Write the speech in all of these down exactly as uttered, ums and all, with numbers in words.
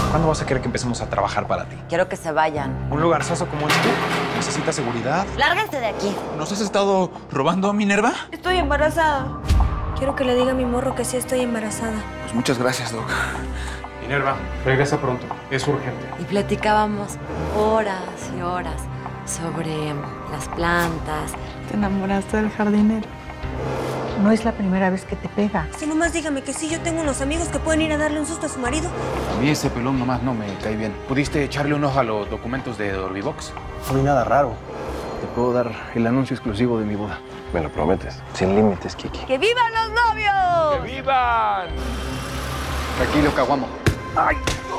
¿Cuándo vas a querer que empecemos a trabajar para ti? Quiero que se vayan. Un lugarzazo como este necesita seguridad. ¡Lárguense de aquí! ¿Nos has estado robando, Minerva? Estoy embarazada. Quiero que le diga a mi morro que sí estoy embarazada. Pues muchas gracias, Doc. Minerva, regresa pronto. Es urgente. Y platicábamos horas y horas sobre las plantas. Te enamoraste del jardinero. No es la primera vez que te pega. Si nomás dígame que sí, yo tengo unos amigos que pueden ir a darle un susto a su marido. A mí ese pelón nomás no me cae bien. ¿Pudiste echarle un ojo a los documentos de Orbivox? No hay nada raro. Te puedo dar el anuncio exclusivo de mi boda. Me lo prometes. Sin límites, Kiki. ¡Que vivan los novios! ¡Que vivan! Tranquilo, Caguamo. ¡Ay!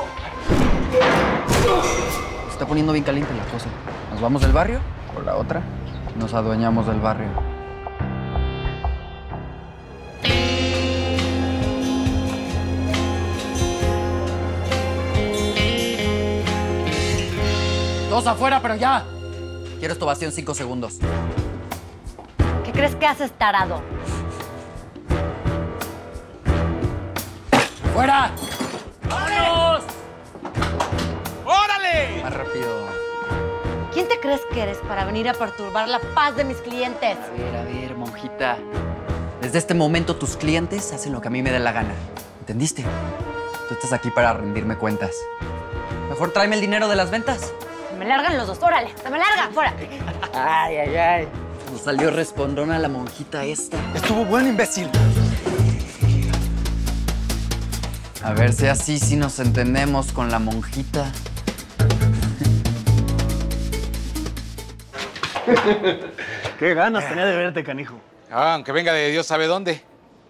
Se está poniendo bien caliente la cosa. ¿Nos vamos del barrio? ¿O la otra? Nos adueñamos del barrio. Todos afuera, pero ya. Quiero esto vacío en cinco segundos. ¿Qué crees que haces, tarado? ¡Fuera! ¡Vámonos! ¡Órale! Más rápido. ¿Quién te crees que eres para venir a perturbar la paz de mis clientes? A ver, a ver, monjita. Desde este momento tus clientes hacen lo que a mí me dé la gana. ¿Entendiste? Tú estás aquí para rendirme cuentas. Mejor tráeme el dinero de las ventas. Se me largan los dos, órale, se me largan, fuera. Ay, ay, ay. Nos salió respondona la monjita esta. Estuvo bueno, imbécil. A ver si así sí nos entendemos con la monjita. Qué ganas tenía de verte, canijo. Ah, aunque venga de Dios sabe dónde.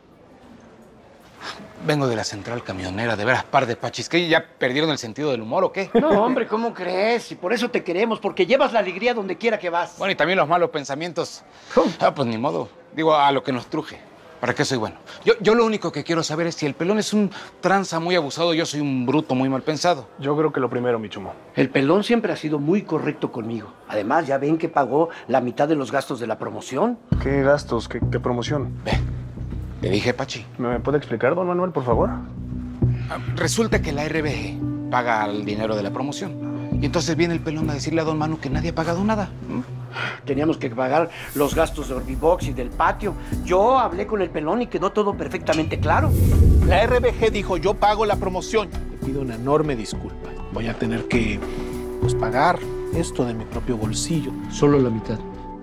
Vengo de la central camionera, de veras, par de pachis. ¿Qué? ¿Ya perdieron el sentido del humor o qué? No, hombre, ¿cómo crees? Y por eso te queremos, porque llevas la alegría donde quiera que vas. Bueno, y también los malos pensamientos. Ah, pues ni modo. Digo, a lo que nos truje. ¿Para qué soy bueno? Yo, yo lo único que quiero saber es si el pelón es un tranza muy abusado, yo soy un bruto muy mal pensado. Yo creo que lo primero, mi chumo. El pelón siempre ha sido muy correcto conmigo. Además, ya ven que pagó la mitad de los gastos de la promoción. ¿Qué gastos? ¿Qué, qué promoción? Ve, le dije, Pachi. ¿Me puede explicar, don Manuel, por favor? Ah, resulta que la R B G paga el dinero de la promoción. Y entonces viene el pelón a decirle a don Manu que nadie ha pagado nada. ¿Mm? Teníamos que pagar los gastos de Orbivox y del patio. Yo hablé con el pelón y quedó todo perfectamente claro. La R B G dijo, yo pago la promoción. Le pido una enorme disculpa. Voy a tener que, pues, pagar esto de mi propio bolsillo. Solo la mitad.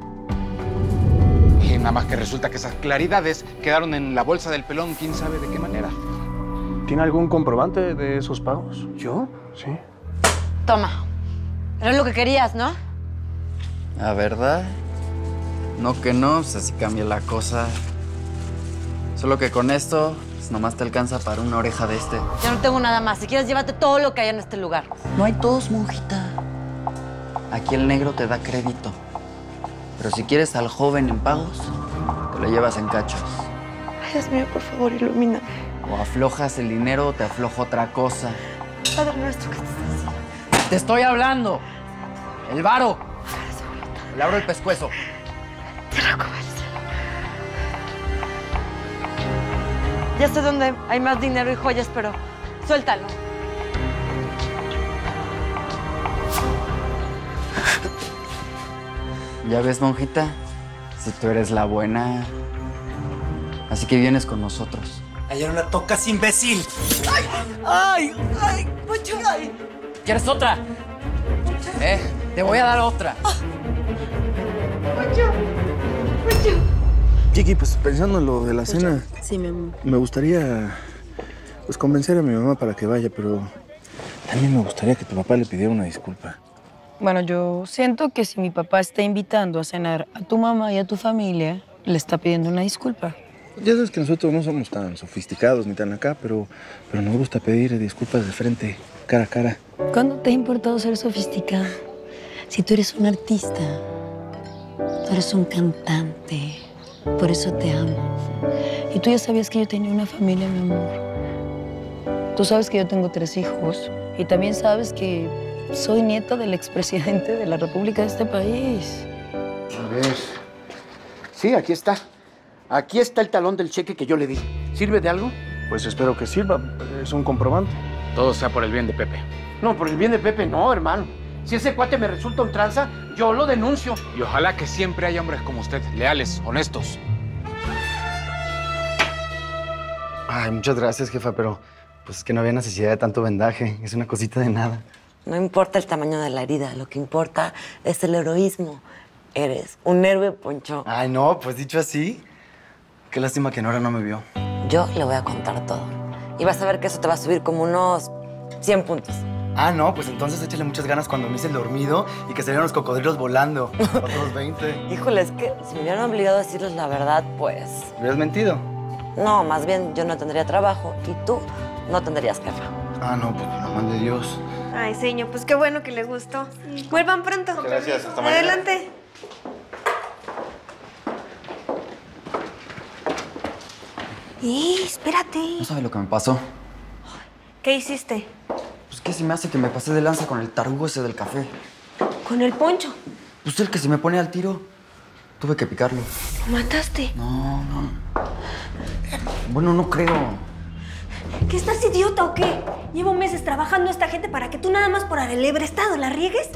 Y nada más que resulta que esas claridades quedaron en la bolsa del pelón, quién sabe de qué manera. ¿Tiene algún comprobante de esos pagos? ¿Yo? Sí. Toma. Era lo que querías, ¿no? ¿La verdad? No que no, pues así cambia la cosa. Solo que con esto, pues nomás te alcanza para una oreja de este. Yo no tengo nada más. Si quieres, llévate todo lo que hay en este lugar. No hay todos, monjita. Aquí el negro te da crédito. Pero si quieres al joven en pagos, te lo llevas en cachos. Ay, Dios mío, por favor, ilumíname. O aflojas el dinero o te aflojo otra cosa. Padre nuestro, ¿qué estás haciendo? ¡Te estoy hablando! ¡El varo! Le abro el pescuezo. Tierra como el cielo. Ya sé dónde hay más dinero y joyas, pero suéltalo. Ya ves, monjita, si tú eres la buena. Así que vienes con nosotros. Ayer no la tocas, imbécil. ¡Ay! ¡Ay! ¡Ay! ¡Ay! ¿Quieres otra? Eh, te voy a dar otra. Chiqui, pues pensando en lo de la cena, Sí, mi amor. me gustaría pues convencer a mi mamá para que vaya, pero también me gustaría que tu papá le pidiera una disculpa. Bueno, yo siento que si mi papá está invitando a cenar a tu mamá y a tu familia, le está pidiendo una disculpa. Ya sabes que nosotros no somos tan sofisticados ni tan acá, pero, pero nos gusta pedir disculpas de frente, cara a cara. ¿Cuándo te ha importado ser sofisticado? Si tú eres un artista, tú eres un cantante, por eso te amo. Y tú ya sabías que yo tenía una familia, mi amor. Tú sabes que yo tengo tres hijos y también sabes que soy nieta del expresidente de la República de este país. A ver. Sí, aquí está. Aquí está el talón del cheque que yo le di. ¿Sirve de algo? Pues espero que sirva. Es un comprobante. todo sea por el bien de Pepe. No, por el bien de Pepe no, hermano. Si ese cuate me resulta un tranza, yo lo denuncio. Y ojalá que siempre haya hombres como usted, leales, honestos. Ay, muchas gracias, jefa, pero pues es que no había necesidad de tanto vendaje. Es una cosita de nada. No importa el tamaño de la herida, lo que importa es el heroísmo. Eres un héroe, Poncho. Ay, no, pues dicho así. Qué lástima que Nora no me vio. Yo le voy a contar todo. Y vas a ver que eso te va a subir como unos cien puntos. Ah, no, pues entonces échale muchas ganas cuando me hice el dormido y que salieron los cocodrilos volando. Otros veinte. Híjole, es que si me hubieran obligado a decirles la verdad, pues... ¿Hubieras mentido? No, más bien yo no tendría trabajo y tú no tendrías jefa. Ah, no, pues por amor de Dios. Ay, señor, pues qué bueno que le gustó. Vuelvan pronto. Gracias, hasta mañana. Adelante. ¡Eh, espérate! No sabe lo que me pasó. ¿Qué hiciste? Pues que se me hace que me pasé de lanza con el tarugo ese del café. ¿Con el Poncho? Pues el que se me pone al tiro. Tuve que picarlo. ¿Lo mataste? No, no. Bueno, no creo. ¿Que estás idiota o qué? Llevo meses trabajando a esta gente para que tú nada más por el libre estado la riegues.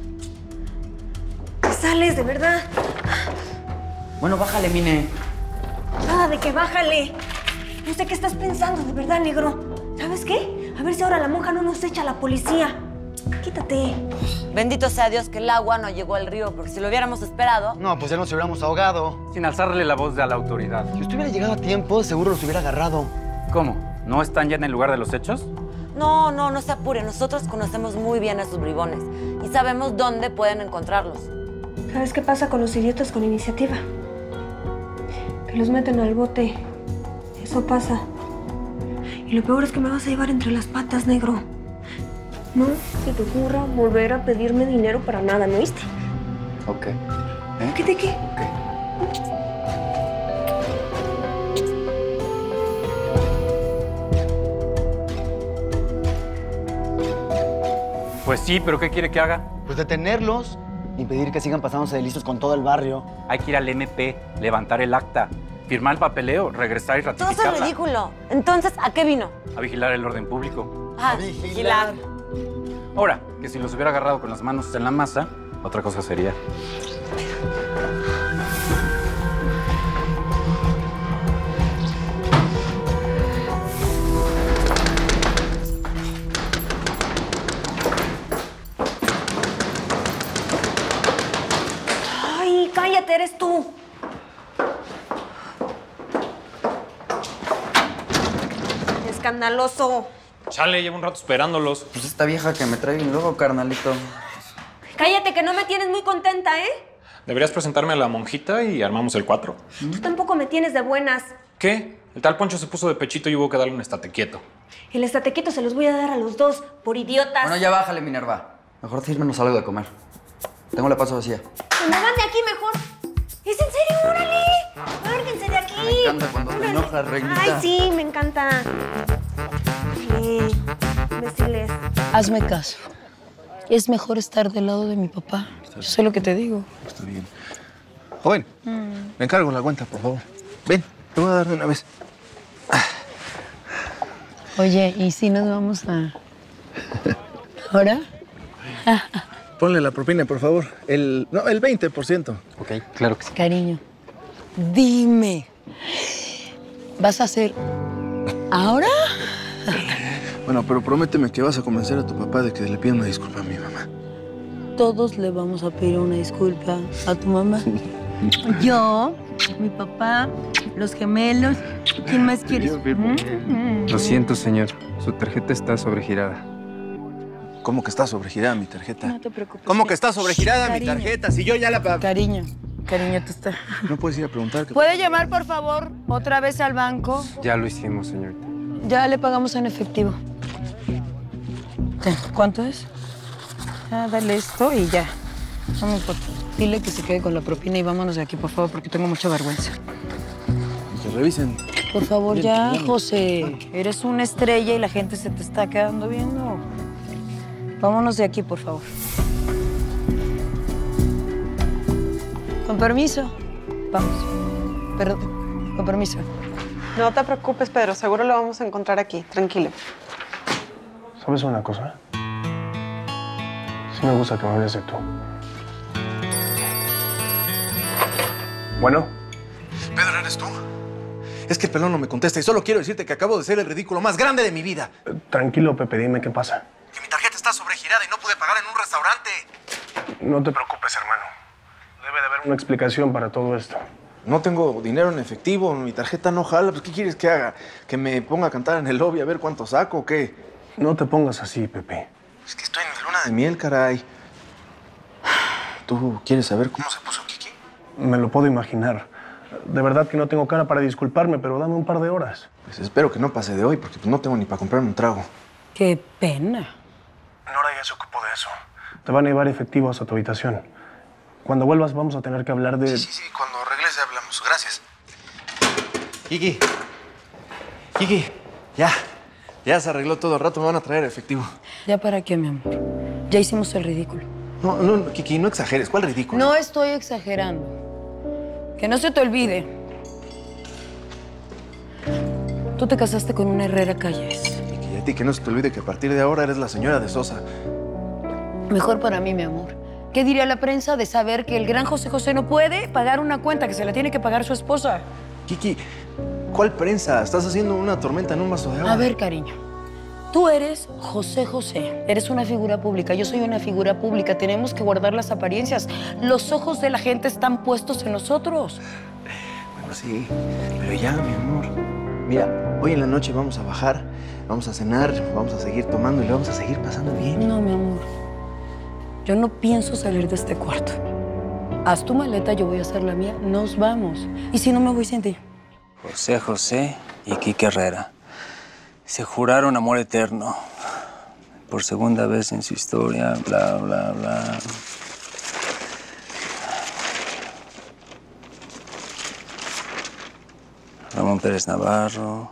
¿Qué sales, de verdad? Bueno, bájale, Mine. Nada de que bájale. No sé qué estás pensando, de verdad, negro. ¿Sabes qué? A ver si ahora la monja no nos echa a la policía. Quítate. Bendito sea Dios que el agua no llegó al río, porque si lo hubiéramos esperado... No, pues ya nos hubiéramos ahogado. Sin alzarle la voz a la autoridad. Si usted hubiera llegado a tiempo, seguro los hubiera agarrado. ¿Cómo? ¿No están ya en el lugar de los hechos? No, no, no se apure. Nosotros conocemos muy bien a esos bribones y sabemos dónde pueden encontrarlos. ¿Sabes qué pasa con los idiotas con iniciativa? Que los meten al bote. Eso pasa. Y lo peor es que me vas a llevar entre las patas, negro. No se te ocurra volver a pedirme dinero para nada, ¿no oíste? Ok. ¿Eh? ¿Qué de qué? Ok. Pues sí, pero ¿qué quiere que haga? Pues detenerlos, impedir que sigan pasándose de listos con todo el barrio. Hay que ir al M P, levantar el acta, firmar el papeleo, regresar y Todo ratificarla. eso es ridículo. Entonces, ¿a qué vino? A vigilar el orden público. Ah, vigilar. Ahora, que si los hubiera agarrado con las manos en la masa, otra cosa sería. ¡Ay, cállate, eres tú! Escandaloso. Chale, llevo un rato esperándolos. Pues esta vieja que me trae bien luego, carnalito. Cállate, que no me tienes muy contenta, ¿eh? Deberías presentarme a la monjita y armamos el cuatro. Tú tampoco me tienes de buenas. ¿Qué? El tal Poncho se puso de pechito y hubo que darle un estate quieto. El estatequito se los voy a dar a los dos, por idiotas. Bueno, ya bájale, Minerva. Mejor sírvenos algo de comer. Tengo la paso vacía. Que me van de aquí mejor. ¿Es en serio? ¡Órale! ¡Lárguense de aquí! Me encanta cuando te enojas, reinita. Ay, sí, me encanta. Sí, imbéciles. Hazme caso. Es mejor estar del lado de mi papá. Yo sé lo que te digo. Está bien. Joven, mm. me encargo la cuenta, por favor. Ven, te voy a dar de una vez. Oye, ¿y si nos vamos a...? ¿Ahora? Ponle la propina, por favor. El, no, el veinte por ciento. Ok, claro que sí. Cariño, dime, ¿vas a hacer ahora? Bueno, pero prométeme que vas a convencer a tu papá de que le pida una disculpa a mi mamá. Todos le vamos a pedir una disculpa a tu mamá. Yo, mi papá, los gemelos. ¿Quién más quieres? Lo siento, señor. Su tarjeta está sobregirada. ¿Cómo que está sobregirada mi tarjeta? No te preocupes. ¿Cómo que está sobregirada Cariño. mi tarjeta? Si yo ya la... Cariño, cariño, tú estás... No puedes ir a preguntar. Que... ¿Puede llamar, por favor, otra vez al banco? Ya lo hicimos, señorita. Ya le pagamos en efectivo. Ten, ¿cuánto es? Ah, dale esto y ya. No me importa. Dile que se quede con la propina y vámonos de aquí, por favor, porque tengo mucha vergüenza. Que revisen. Por favor, Bien, ya, bien. José. Eres una estrella y la gente se te está quedando viendo. Vámonos de aquí, por favor. Con permiso. Vamos. Perdón. Con permiso. No te preocupes, Pedro. Seguro lo vamos a encontrar aquí. Tranquilo. ¿Sabes una cosa? Sí me gusta que me hables de tú. Bueno. Pedro, ¿eres tú? Es que el pelón no me contesta y solo quiero decirte que acabo de ser el ridículo más grande de mi vida. Eh, tranquilo, Pepe, dime qué pasa. Que mi tarjeta está sobregirada y no pude pagar en un restaurante. No te preocupes, hermano. Debe de haber una explicación para todo esto. No tengo dinero en efectivo, mi tarjeta no jala. Pues, ¿qué quieres que haga? ¿Que me ponga a cantar en el lobby a ver cuánto saco o qué? No te pongas así, Pepe. Es que estoy en mi luna de miel, caray. ¿Tú quieres saber cómo se puso Kiki? Me lo puedo imaginar. De verdad que no tengo cara para disculparme, pero dame un par de horas. Pues espero que no pase de hoy, porque pues, no tengo ni para comprarme un trago. Qué pena. Nora ya se ocupó de eso. Te van a llevar efectivos a tu habitación. Cuando vuelvas vamos a tener que hablar de... Sí, sí, sí. Cuando regrese hablamos. Gracias. Kiki. Kiki. Ya. Ya se arregló todo. Al rato me van a traer efectivo. ¿Ya para qué, mi amor? Ya hicimos el ridículo. No, no, no, Kiki, no exageres. ¿Cuál ridículo? No estoy exagerando. Que no se te olvide. Tú te casaste con una Herrera Calles. Y a ti que no se te olvide que a partir de ahora eres la señora de Sosa. Mejor para mí, mi amor. ¿Qué diría la prensa de saber que el gran José José no puede pagar una cuenta que se la tiene que pagar su esposa? Kiki, ¿cuál prensa? Estás haciendo una tormenta en un vaso de agua. A ver, cariño. Tú eres José José. Eres una figura pública. Yo soy una figura pública. Tenemos que guardar las apariencias. Los ojos de la gente están puestos en nosotros. Bueno, sí. Pero ya, mi amor. Mira, hoy en la noche vamos a bajar, vamos a cenar, vamos a seguir tomando y le vamos a seguir pasando bien. No, mi amor. Yo no pienso salir de este cuarto. Haz tu maleta, yo voy a hacer la mía. Nos vamos. ¿Y si no me voy sin ti? José José y Kiki Herrera se juraron amor eterno. Por segunda vez en su historia, bla, bla, bla. Ramón Pérez Navarro.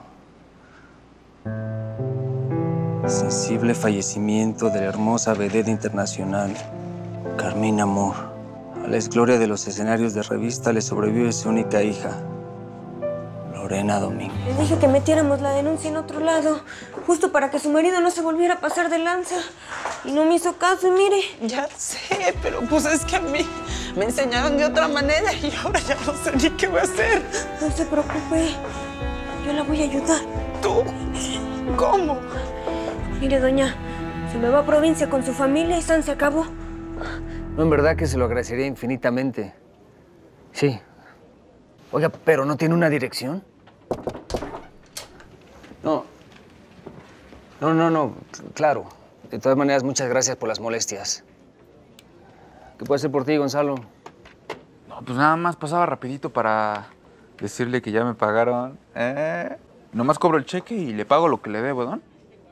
Sensible fallecimiento de la hermosa vedette internacional, Carmina Moore. A la exgloria de los escenarios de revista le sobrevive su única hija, Lorena Domínguez. Le dije que metiéramos la denuncia en otro lado, justo para que su marido no se volviera a pasar de lanza. Y no me hizo caso, y mire. Ya sé, pero pues es que a mí me enseñaron de otra manera y ahora ya no sé ni qué voy a hacer. No se preocupe, yo la voy a ayudar. ¿Tú? ¿Cómo? Mire, doña, se me va a provincia con su familia y San se acabó. No, en verdad que se lo agradecería infinitamente. Sí. Oiga, ¿pero no tiene una dirección? No. No, no, no, claro. De todas maneras, muchas gracias por las molestias. ¿Qué puedo hacer por ti, Gonzalo? No, pues nada más pasaba rapidito para decirle que ya me pagaron. ¿Eh? Nomás cobro el cheque y le pago lo que le debo, ¿don?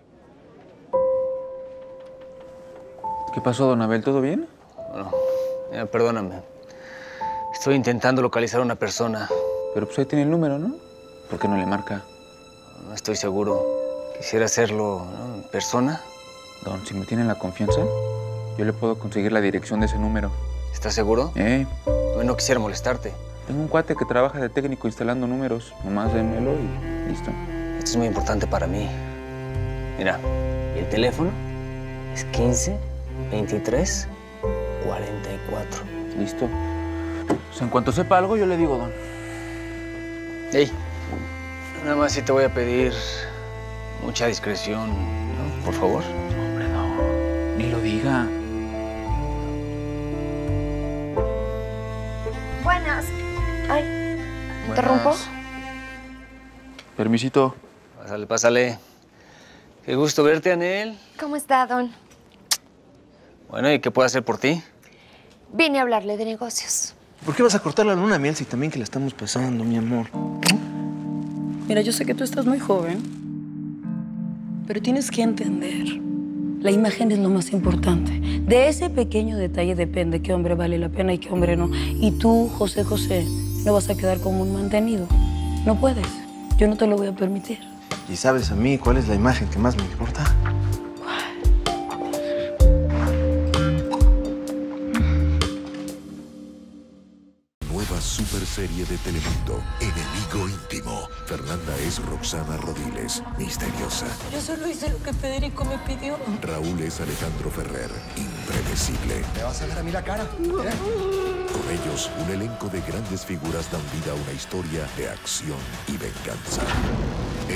¿Qué pasó, don Abel? ¿Todo bien? Bueno, mira, perdóname. Estoy intentando localizar a una persona. Pero pues ahí tiene el número, ¿no? ¿Por qué no le marca? No estoy seguro. Quisiera hacerlo, ¿no? ¿En persona? Don, si me tienen la confianza, yo le puedo conseguir la dirección de ese número. ¿Estás seguro? Eh. No, no quisiera molestarte. Tengo un cuate que trabaja de técnico instalando números. Nomás démelo y listo. Esto es muy importante para mí. Mira, el teléfono es quince veintitrés cuarenta y cuatro. Listo. Pues en cuanto sepa algo, yo le digo, don. Ey, nada más sí te voy a pedir mucha discreción, ¿no? Por favor. Hombre, no. Ni lo diga. Buenas. Ay, ¿te rompo? Permisito. Pásale, pásale. Qué gusto verte, Anel. ¿Cómo está, don? Bueno, ¿y qué puedo hacer por ti? Vine a hablarle de negocios. ¿Por qué vas a cortar la luna de miel si también que la estamos pasando, mi amor? Mira, yo sé que tú estás muy joven, pero tienes que entender. La imagen es lo más importante. De ese pequeño detalle depende qué hombre vale la pena y qué hombre no. Y tú, José José, no vas a quedar como un mantenido. No puedes. Yo no te lo voy a permitir. ¿Y sabes a mí cuál es la imagen que más me importa? Nueva Super serie de Telemundo, Enemigo Íntimo. Fernanda es Roxana Rodiles, misteriosa. Yo solo hice lo que Federico me pidió. Raúl es Alejandro Ferrer, impredecible. ¿Me vas a ver a mí la cara? ¿Eh? Con ellos, un elenco de grandes figuras dan vida a una historia de acción y venganza.